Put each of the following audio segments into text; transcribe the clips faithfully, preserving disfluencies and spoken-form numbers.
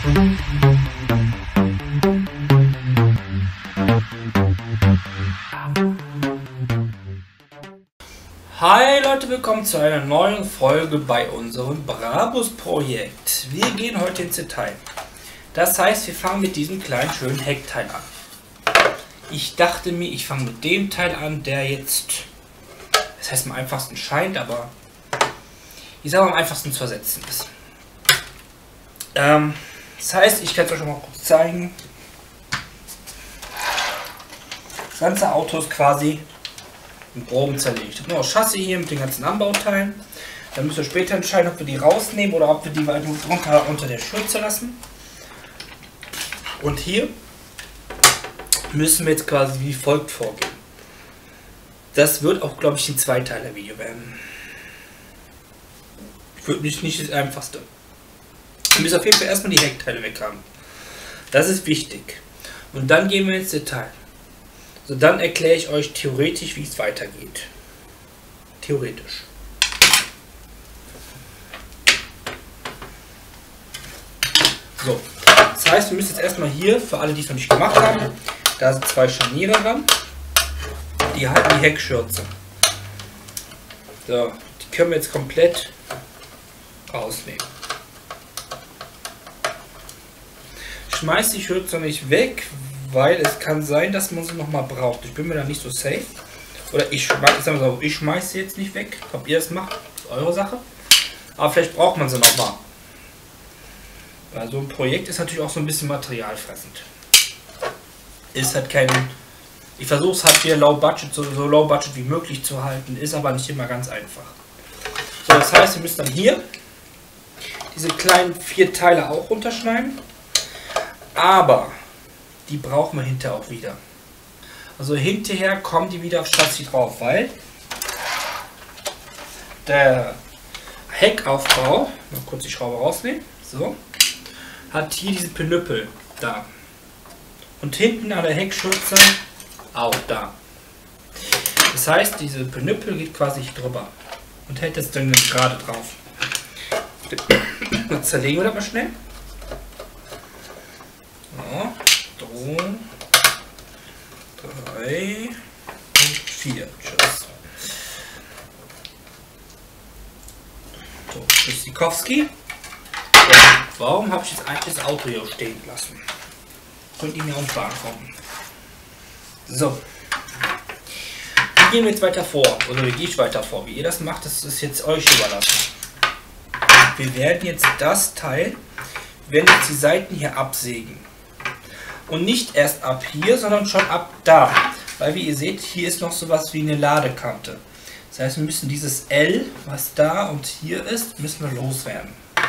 Hi Leute, willkommen zu einer neuen Folge bei unserem Brabus-Projekt. Wir gehen heute ins Detail. Das heißt, wir fangen mit diesem kleinen schönen Heckteil an. Ich dachte mir, ich fange mit dem Teil an, der jetzt, das heißt am einfachsten scheint, aber ich sage am einfachsten zu ersetzen ist. Ähm, das heißt, ich kann es euch schon mal kurz zeigen. Das ganze Auto ist quasi im Groben zerlegt. Ich habe nur das Chassis hier mit den ganzen Anbauteilen. Dann müssen wir später entscheiden, ob wir die rausnehmen oder ob wir die weiter drunter unter der Schürze lassen. Und hier müssen wir jetzt quasi wie folgt vorgehen. Das wird auch, glaube ich, ein Zweiteiler-Video werden. Wird nicht, nicht das einfachste. Wir müssen auf jeden Fall erstmal die Heckteile weg haben. Das ist wichtig. Und dann gehen wir ins Detail. So, dann erkläre ich euch theoretisch, wie es weitergeht. Theoretisch. So, das heißt, wir müssen jetzt erstmal hier, für alle, die es noch nicht gemacht haben, da sind zwei Scharniere dran. Die halten die Heckschürze. So, die können wir jetzt komplett rausnehmen. Schmeiß die Schürze nicht weg, weil es kann sein, dass man sie noch mal braucht. Ich bin mir da nicht so safe. Oder ich schmeiße so, ich schmeiß sie jetzt nicht weg. Ob ihr es macht, ist eure Sache. Aber vielleicht braucht man sie noch mal. Weil so ein Projekt ist natürlich auch so ein bisschen materialfressend. Ist halt kein... Ich versuche es halt hier low budget, so, so low budget wie möglich zu halten. Ist aber nicht immer ganz einfach. So, das heißt, ihr müsst dann hier diese kleinen vier Teile auch runterschneiden. Aber die brauchen wir hinterher auch wieder. Also hinterher kommen die wieder aufs Chassis drauf, weil der Heckaufbau, mal kurz die Schraube rausnehmen, so, hat hier diese Penüppel da. Und hinten an der Heckschürze auch da. Das heißt, diese Penüppel geht quasi hier drüber und hält das dann gerade drauf. Dann zerlegen wir das mal schnell. So. drei und vier. Tschüss. So, Tschüssikowski. Warum habe ich jetzt eigentlich das Auto hier stehen lassen? Könnt ihr mir auch nicht beantworten. So. Wie gehen wir jetzt weiter vor? Oder wie gehe ich weiter vor? Wie ihr das macht, das ist jetzt euch überlassen. Wir werden jetzt das Teil, wir werden jetzt die Seiten hier absägen. Und nicht erst ab hier, sondern schon ab da. Weil wie ihr seht, hier ist noch sowas wie eine Ladekante. Das heißt, wir müssen dieses L, was da und hier ist, müssen wir loswerden.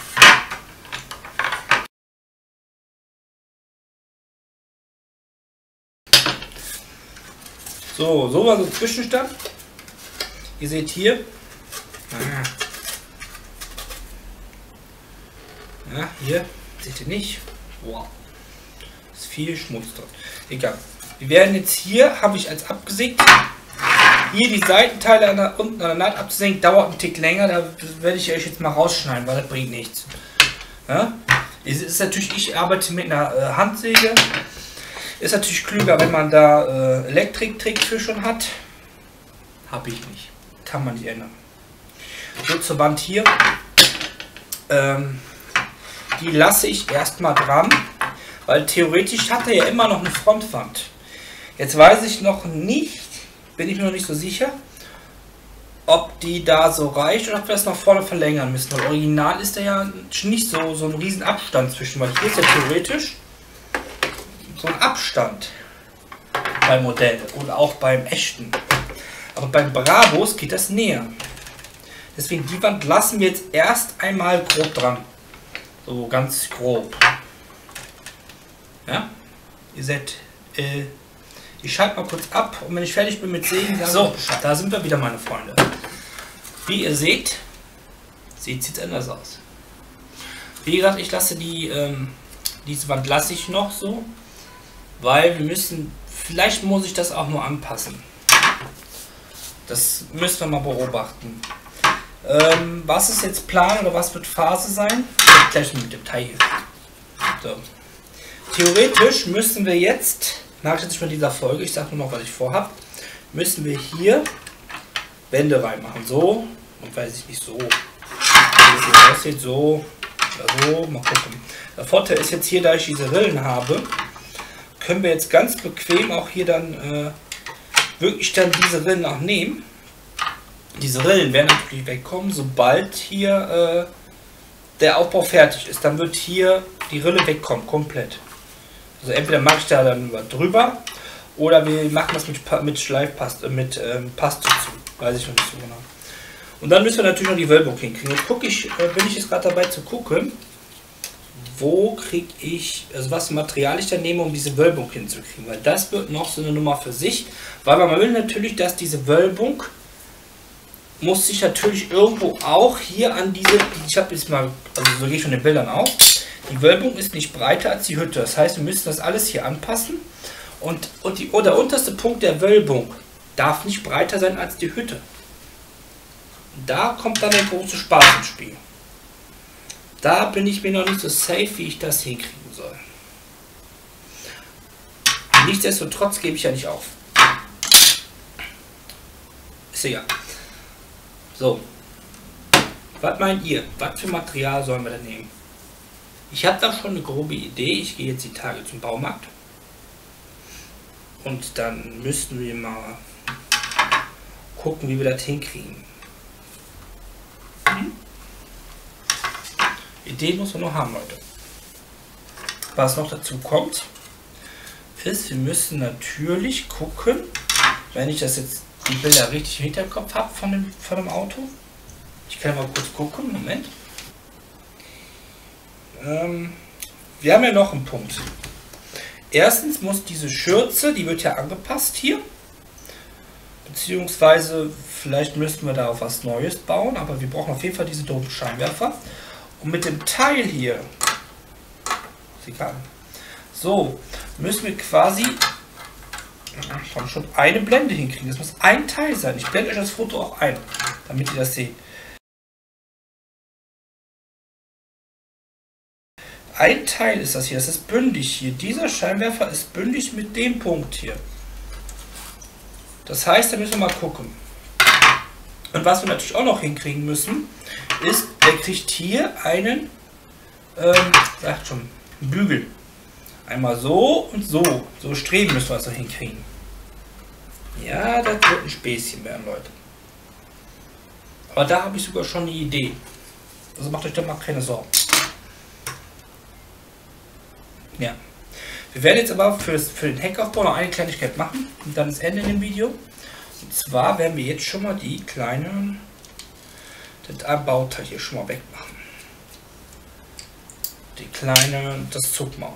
So, so war so ein Zwischenstand. Ihr seht hier. Ja, hier seht ihr nicht. Wow. Viel Schmutz dort. Egal. Wir werden jetzt hier, habe ich als abgesägt, hier die Seitenteile an der, unten an der Naht abzusägen, dauert einen Tick länger, da werde ich euch jetzt mal rausschneiden, weil das bringt nichts. Ja? Es ist natürlich, ich arbeite mit einer äh, Handsäge. Ist natürlich klüger, wenn man da äh, Elektrik-Trick für schon hat. Habe ich nicht. Kann man nicht ändern. So, zur Wand hier. Ähm, die lasse ich erstmal dran. Weil theoretisch hat er ja immer noch eine Frontwand. Jetzt weiß ich noch nicht, bin ich mir noch nicht so sicher, ob die da so reicht oder ob wir das nach vorne verlängern müssen. Weil original ist da ja nicht so, so ein riesen Abstand zwischen, weil hier ist ja theoretisch so ein Abstand beim Modell oder auch beim echten. Aber beim Brabus geht das näher. Deswegen die Wand lassen wir jetzt erst einmal grob dran. So ganz grob. Ja, ihr seht, äh, ich schalte mal kurz ab und wenn ich fertig bin mit Sägen, dann so, da sind wir wieder, meine Freunde. Wie ihr seht, sieht es jetzt anders aus. Wie gesagt, ich lasse die, ähm, diese Wand lasse ich noch so, weil wir müssen, vielleicht muss ich das auch nur anpassen. Das müssen wir mal beobachten. Ähm, was ist jetzt Plan oder was wird Phase sein? Gleich mit dem Teil hier. So. Theoretisch müssen wir jetzt, mache ich jetzt nicht mehr in dieser Folge, ich sage nur noch, was ich vorhabe, müssen wir hier Wände reinmachen. So, und weiß ich nicht, so. Wie das aussieht, so, oder so, mal gucken. Der Vorteil ist jetzt hier, da ich diese Rillen habe, können wir jetzt ganz bequem auch hier dann äh, wirklich dann diese Rillen auch nehmen. Diese Rillen werden natürlich wegkommen, sobald hier äh, der Aufbau fertig ist. Dann wird hier die Rille wegkommen, komplett. Also entweder mache ich da dann drüber oder wir machen das mit, mit Schleifpaste, mit ähm, Paste zu. Weiß ich noch nicht so genau. Und dann müssen wir natürlich noch die Wölbung hinkriegen. Jetzt gucke ich, äh, bin ich jetzt gerade dabei zu gucken, wo kriege ich, also was Material ich dann nehme, um diese Wölbung hinzukriegen. Weil das wird noch so eine Nummer für sich. Weil man will natürlich, dass diese Wölbung muss sich natürlich irgendwo auch hier an diese, ich habe jetzt mal, also so gehe ich von den Bildern auf, die Wölbung ist nicht breiter als die Hütte. Das heißt, wir müssen das alles hier anpassen. Und, und, die, und der unterste Punkt der Wölbung darf nicht breiter sein als die Hütte. Da kommt dann der große Spaß ins Spiel. Da bin ich mir noch nicht so safe, wie ich das hinkriegen soll. Nichtsdestotrotz gebe ich ja nicht auf. Ist egal. So. Was meint ihr? Was für Material sollen wir denn nehmen? Ich habe da schon eine grobe Idee. Ich gehe jetzt die Tage zum Baumarkt. Und dann müssten wir mal gucken, wie wir das hinkriegen. Mhm. Ideen muss man noch haben, Leute. Was noch dazu kommt, ist, wir müssen natürlich gucken, wenn ich das jetzt die Bilder richtig im Hinterkopf habe von dem, von dem Auto. Ich kann mal kurz gucken, Moment. Ähm, wir haben ja noch einen Punkt. Erstens muss diese Schürze, die wird ja angepasst hier. Beziehungsweise vielleicht müssten wir da auf was Neues bauen, aber wir brauchen auf jeden Fall diese doofen Scheinwerfer. Und mit dem Teil hier, ist egal, so, müssen wir quasi schon eine Blende hinkriegen. Das muss ein Teil sein. Ich blende euch das Foto auch ein, damit ihr das seht. Ein Teil ist das hier, das ist bündig hier. Dieser Scheinwerfer ist bündig mit dem Punkt hier. Das heißt, da müssen wir mal gucken. Und was wir natürlich auch noch hinkriegen müssen, ist, er kriegt hier einen, ähm, sagt schon, Bügel. Einmal so und so. So streben müssen wir es noch hinkriegen. Ja, das wird ein Späßchen werden, Leute. Aber da habe ich sogar schon eine Idee. Also macht euch da mal keine Sorgen. Ja. Wir werden jetzt aber für, für den Heckaufbau noch eine Kleinigkeit machen. Und dann ist Ende in dem Video. Und zwar werden wir jetzt schon mal die kleinen, das Bauteil hier schon mal wegmachen. Die kleine, das Zugmaul.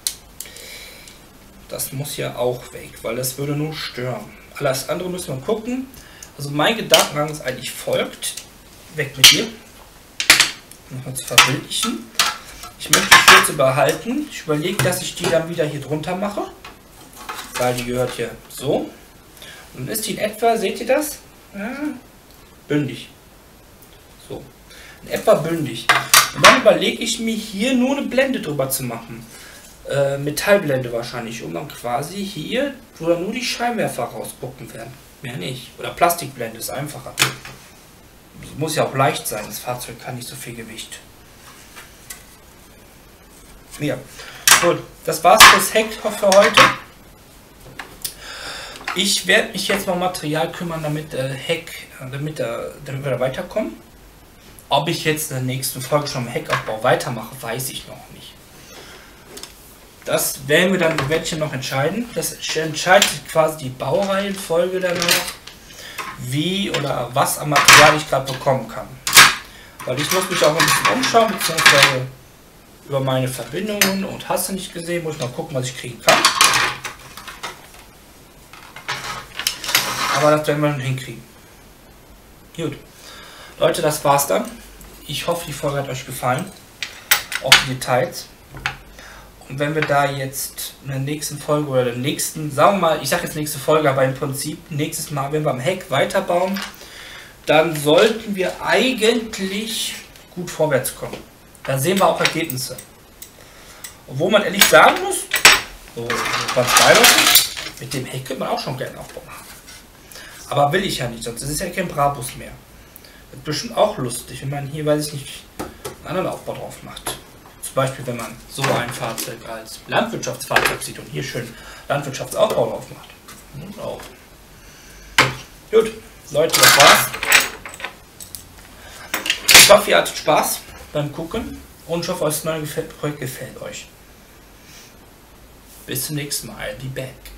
Das muss ja auch weg, weil das würde nur stören. Alles andere müssen wir gucken. Also mein Gedankengang ist eigentlich folgt. Weg mit dir. Nochmal zu verbildlichen. Ich möchte die Schürze behalten. Ich überlege, dass ich die dann wieder hier drunter mache. Weil die gehört hier so. Und ist die in etwa, seht ihr das? Ja, bündig. So. In etwa bündig. Und dann überlege ich mir hier nur eine Blende drüber zu machen. Äh, Metallblende wahrscheinlich, um dann quasi hier, wo dann nur die Scheinwerfer rausgucken werden. Mehr nicht. Oder Plastikblende ist einfacher. Das muss ja auch leicht sein. Das Fahrzeug kann nicht so viel Gewicht. Ja, gut, das war's fürs Heck für heute. Ich werde mich jetzt noch um Material kümmern, damit äh, Heck, damit, äh, damit wir da weiterkommen. Ob ich jetzt in der nächsten Folge schon im Heckaufbau weitermache, weiß ich noch nicht. Das werden wir dann werde ich noch entscheiden. Das entscheidet quasi die Baureihenfolge danach, wie oder was an Material ich gerade bekommen kann. Weil ich muss mich auch ein bisschen umschauen, beziehungsweise über meine Verbindungen und hast du nicht gesehen, muss ich mal gucken, was ich kriegen kann. Aber das werden wir dann hinkriegen. Gut. Leute, das war's dann. Ich hoffe, die Folge hat euch gefallen. Auch die Details. Und wenn wir da jetzt in der nächsten Folge oder der nächsten, sagen wir mal, ich sage jetzt nächste Folge, aber im Prinzip nächstes Mal, wenn wir am Heck weiterbauen, dann sollten wir eigentlich gut vorwärts kommen. Dann sehen wir auch Ergebnisse. Obwohl man ehrlich sagen muss, so ganz beiläufig, mit dem Heck könnte man auch schon gerne Aufbau machen. Aber will ich ja nicht, sonst ist es ja kein Brabus mehr. Das ist bestimmt auch lustig, wenn man hier, weiß ich nicht, einen anderen Aufbau drauf macht. Zum Beispiel, wenn man so ein Fahrzeug als Landwirtschaftsfahrzeug sieht und hier schön Landwirtschaftsaufbau drauf macht. Und auch. Gut, Leute, das war's. Ich hoffe, ihr hattet Spaß beim Gucken und ich hoffe, das neue Projekt gefällt euch. Bis zum nächsten Mal. Be back.